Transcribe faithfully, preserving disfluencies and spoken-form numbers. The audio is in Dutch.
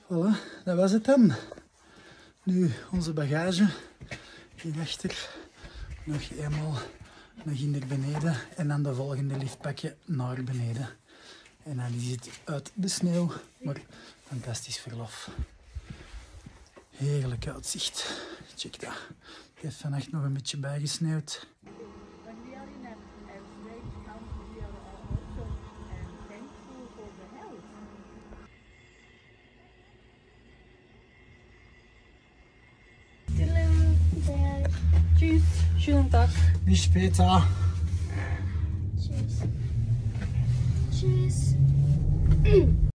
Voilà, dat was het dan. Nu onze bagage hierachter. Nog eenmaal nog in naar beneden en dan de volgende lift pakken naar beneden. En dan is het uit de sneeuw, maar fantastisch verlof. Heerlijk uitzicht. Check dat. Het heeft vannacht nog een beetje bijgesneeuwd. Tschüss, schönen Tag. Bis später. Tschüss. Tschüss.